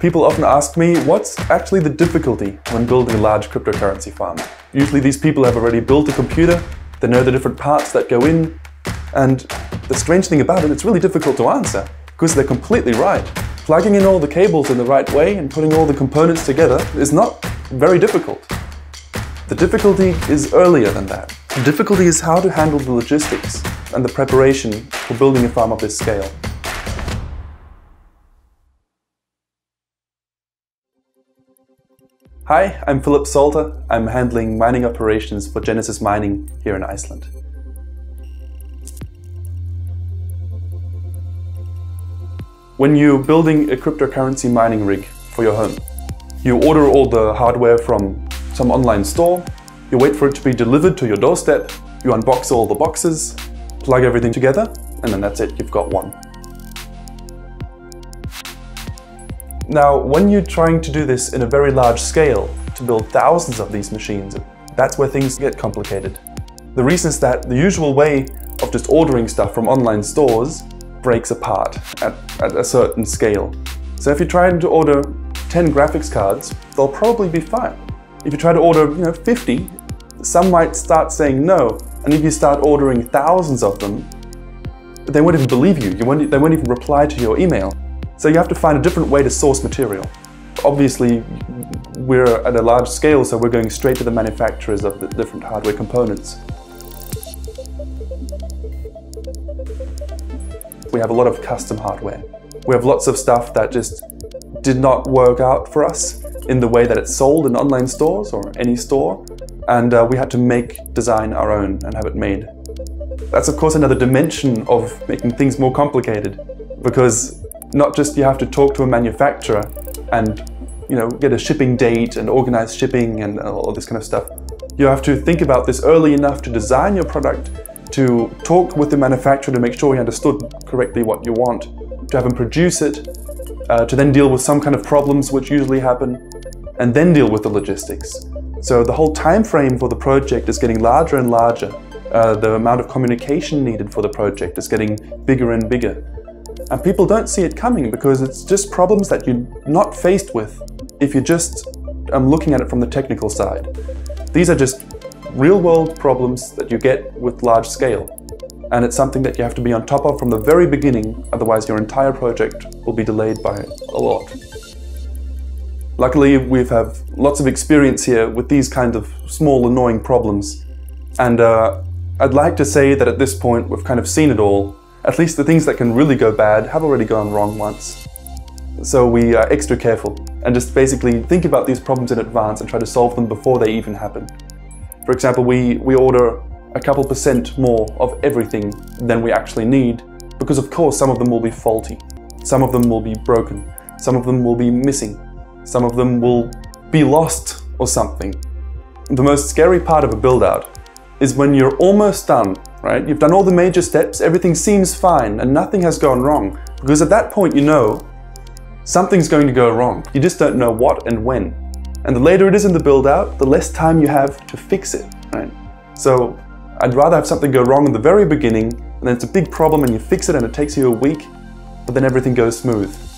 People often ask me, what's actually the difficulty when building a large cryptocurrency farm? Usually these people have already built a computer, they know the different parts that go in, and the strange thing about it, it's really difficult to answer, because they're completely right. Plugging in all the cables in the right way and putting all the components together is not very difficult. The difficulty is earlier than that. The difficulty is how to handle the logistics and the preparation for building a farm of this scale. Hi, I'm Philip Salter. I'm handling mining operations for Genesis Mining here in Iceland. When you're building a cryptocurrency mining rig for your home, you order all the hardware from some online store, you wait for it to be delivered to your doorstep, you unbox all the boxes, plug everything together, and then that's it, you've got one. Now, when you're trying to do this in a very large scale, to build thousands of these machines, that's where things get complicated. The reason is that the usual way of just ordering stuff from online stores breaks apart at a certain scale. So if you're trying to order 10 graphics cards, they'll probably be fine. If you try to order 50, some might start saying no, and if you start ordering thousands of them, they won't even believe you. They won't even reply to your email. So you have to find a different way to source material. Obviously, we're at a large scale, so we're going straight to the manufacturers of the different hardware components. We have a lot of custom hardware. We have lots of stuff that just did not work out for us in the way that it's sold in online stores or any store, and we had to design our own and have it made. That's of course another dimension of making things more complicated, because not just you have to talk to a manufacturer and get a shipping date and organize shipping and all this kind of stuff. You have to think about this early enough to design your product, to talk with the manufacturer to make sure he understood correctly what you want, to have him produce it, to then deal with some kind of problems which usually happen, and then deal with the logistics. So the whole time frame for the project is getting larger and larger. The amount of communication needed for the project is getting bigger and bigger. And people don't see it coming because it's just problems that you're not faced with if you're just looking at it from the technical side. These are just real-world problems that you get with large scale. And it's something that you have to be on top of from the very beginning, otherwise your entire project will be delayed by a lot. Luckily, we have lots of experience here with these kind of small, annoying problems. And I'd like to say that at this point we've kind of seen it all. At least the things that can really go bad have already gone wrong once. So we are extra careful and just basically think about these problems in advance and try to solve them before they even happen. For example, we order a couple % more of everything than we actually need, because of course some of them will be faulty, some of them will be broken, some of them will be missing, some of them will be lost or something. The most scary part of a build-out is when you're almost done, right? You've done all the major steps, everything seems fine and nothing has gone wrong, because at that point you know something's going to go wrong. You just don't know what and when. And the later it is in the build-out, the less time you have to fix it, right? So I'd rather have something go wrong in the very beginning, and then it's a big problem and you fix it and it takes you a week, but then everything goes smooth.